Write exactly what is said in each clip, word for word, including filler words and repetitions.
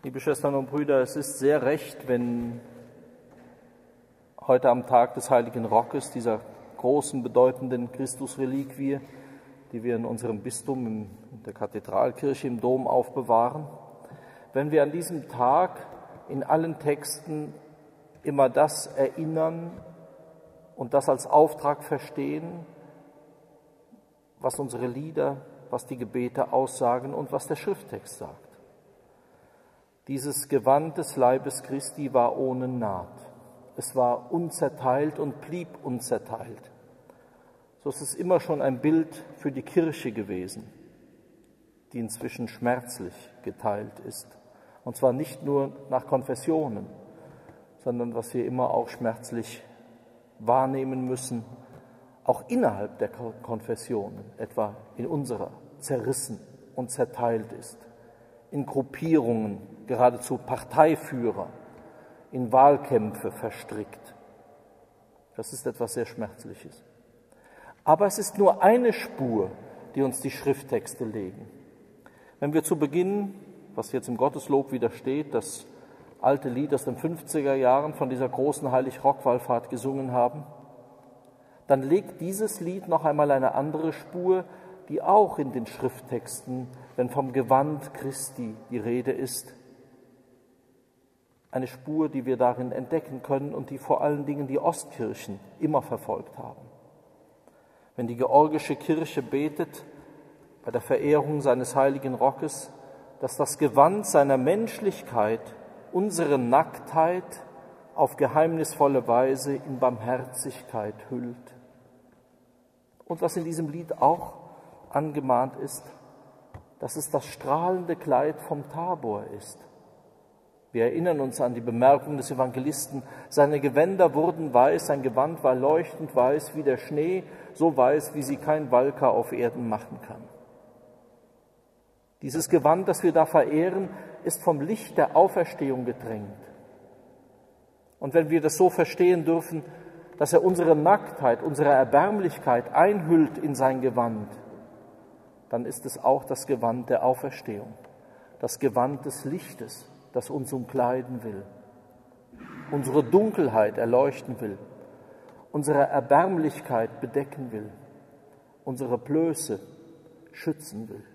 Liebe Schwestern und Brüder, es ist sehr recht, wenn heute am Tag des heiligen Rockes, dieser großen, bedeutenden Christusreliquie, die wir in unserem Bistum, in der Kathedralkirche, im Dom aufbewahren, wenn wir an diesem Tag in allen Texten immer das erinnern und das als Auftrag verstehen, was unsere Lieder, was die Gebete aussagen und was der Schrifttext sagt. Dieses Gewand des Leibes Christi war ohne Naht. Es war unzerteilt und blieb unzerteilt. So ist es immer schon ein Bild für die Kirche gewesen, die inzwischen schmerzlich geteilt ist. Und zwar nicht nur nach Konfessionen, sondern was wir immer auch schmerzlich wahrnehmen müssen, auch innerhalb der Konfessionen, etwa in unserer, zerrissen und zerteilt ist, in Gruppierungen, geradezu Parteiführer, in Wahlkämpfe verstrickt. Das ist etwas sehr Schmerzliches. Aber es ist nur eine Spur, die uns die Schrifttexte legen. Wenn wir zu Beginn, was jetzt im Gotteslob wieder steht, das alte Lied aus den fünfziger Jahren von dieser großen Heilig-Rock-Wallfahrt gesungen haben, dann legt dieses Lied noch einmal eine andere Spur, die auch in den Schrifttexten, wenn vom Gewand Christi die Rede ist, eine Spur, die wir darin entdecken können und die vor allen Dingen die Ostkirchen immer verfolgt haben. Wenn die georgische Kirche betet, bei der Verehrung seines heiligen Rockes, dass das Gewand seiner Menschlichkeit unsere Nacktheit auf geheimnisvolle Weise in Barmherzigkeit hüllt. Und was in diesem Lied auch angemahnt ist, dass es das strahlende Kleid vom Tabor ist. Wir erinnern uns an die Bemerkung des Evangelisten, seine Gewänder wurden weiß, sein Gewand war leuchtend weiß wie der Schnee, so weiß, wie sie kein Walker auf Erden machen kann. Dieses Gewand, das wir da verehren, ist vom Licht der Auferstehung gedrängt. Und wenn wir das so verstehen dürfen, dass er unsere Nacktheit, unsere Erbärmlichkeit einhüllt in sein Gewand, dann ist es auch das Gewand der Auferstehung, das Gewand des Lichtes, das uns umkleiden will, unsere Dunkelheit erleuchten will, unsere Erbärmlichkeit bedecken will, unsere Blöße schützen will.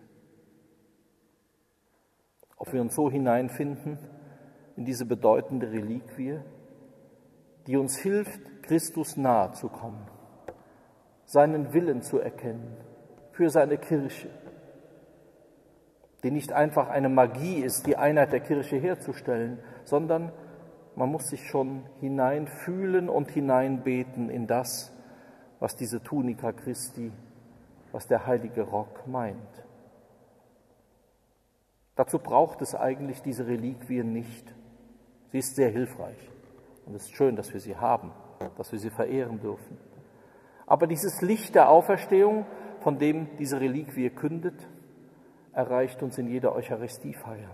Ob wir uns so hineinfinden in diese bedeutende Reliquie, die uns hilft, Christus nahe zu kommen, seinen Willen zu erkennen für seine Kirche, die nicht einfach eine Magie ist, die Einheit der Kirche herzustellen, sondern man muss sich schon hineinfühlen und hineinbeten in das, was diese Tunica Christi, was der heilige Rock meint. Dazu braucht es eigentlich diese Reliquie nicht. Sie ist sehr hilfreich und es ist schön, dass wir sie haben, dass wir sie verehren dürfen. Aber dieses Licht der Auferstehung, von dem diese Reliquie kündet, erreicht uns in jeder Eucharistiefeier.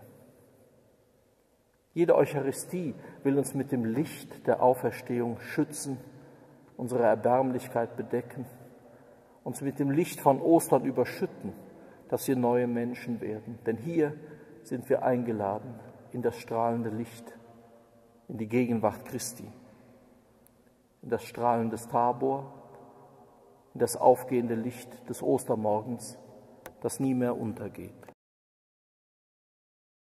Jede Eucharistie will uns mit dem Licht der Auferstehung schützen, unsere Erbärmlichkeit bedecken, uns mit dem Licht von Ostern überschütten, dass wir neue Menschen werden. Denn hier sind wir eingeladen in das strahlende Licht, in die Gegenwart Christi, in das Strahlen des Tabor, in das aufgehende Licht des Ostermorgens, das nie mehr untergeht.